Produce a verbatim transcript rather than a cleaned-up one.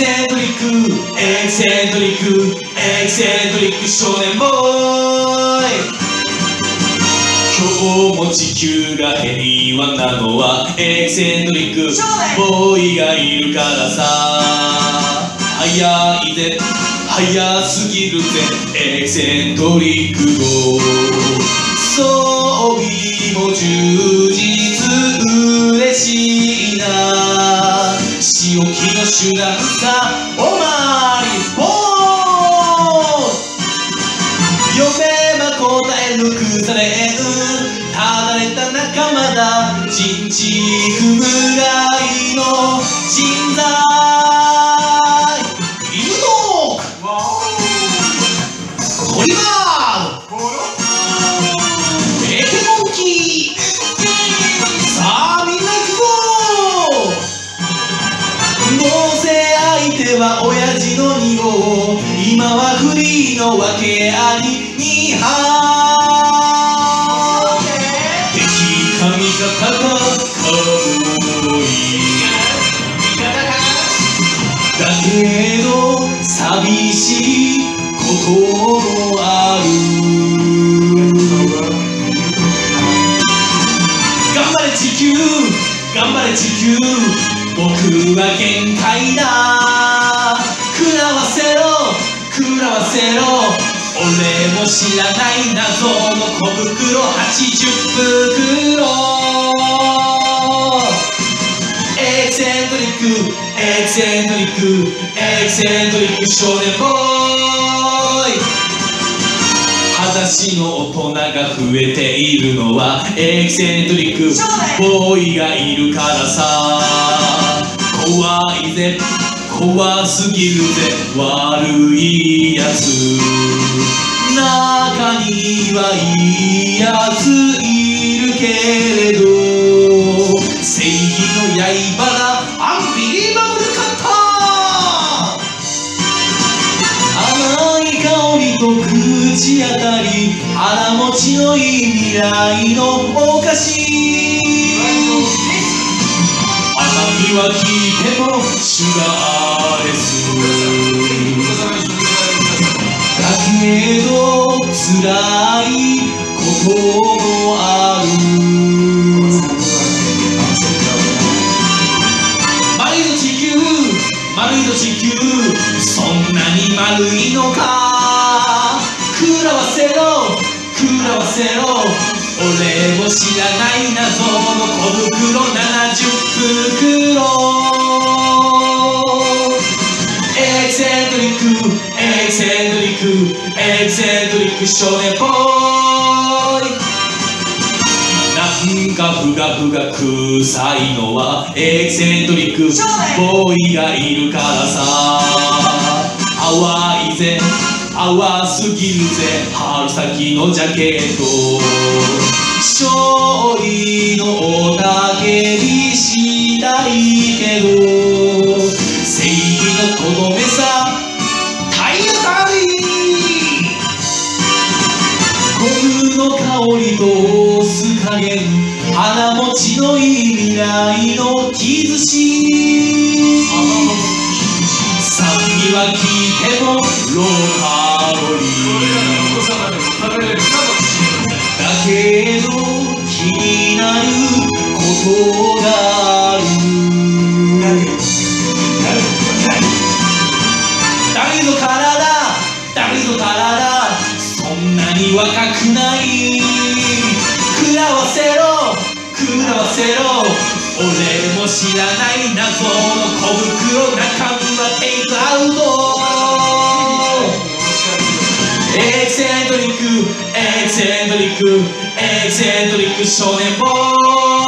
セントリックエキセントリックエキセントリック少年ボーイ。今日も地球が平和なのはエキセントリックボーイがいるからさ。早いぜ早すぎるぜエキセントリック号。装備も充実嬉しいな。仕置きの手段さおまわりボーイ。読めば答え抜くされんただれた仲間だ。人知不無害の人材。犬のトリマーエケモンキー。さあみんな行くぞ。どうせ相手は親父のに号。今はフリーの訳ありには敵か味方かカウボーイだけど寂しいこともある。頑張れ地球頑張れ地球僕は限界だ。食らわせろ食らわせろ俺も知らない謎の小袋はちじゅっぷくろ。エキセントリックエキセントリックエキセントリック少年ボーイ。裸足の大人が増えているのはエキセントリックボーイがいるからさ。怖いぜ怖すぎるぜ悪いやつ。中にはいいやついるけれど正義の刃だアンビリーバブルカッター。甘い香りと口当たり腹持ちのいい未来のお菓子。甘みは聞いてもシュガーレスだけど辛いこともある。丸いぞ地球丸いぞ地球そんなに丸いのか。食らわせろ食らわせろ俺も知らない謎の小袋ななじゅっぷくろ。エキセントリックエキセントリックエキセントリック少年ボーイ。なんかふがふが臭いのはエキセントリックボーイがいるからさ。淡いぜ淡すぎるぜ春先のジャケット。勝利の雄たけびしたいけど正義のとどめさ体当たり。ゴムの香りと酢加減腹持ちのいい未来の傷し。酸味は効いてもローカロリーだけど気になることがある。だけど体だけど体そんなに若くない。食らわせろ食らわせろ俺も知らない謎の小袋中身はテイクアウト。エキセントリックエキセントリックエキセントリック少年ボーイ。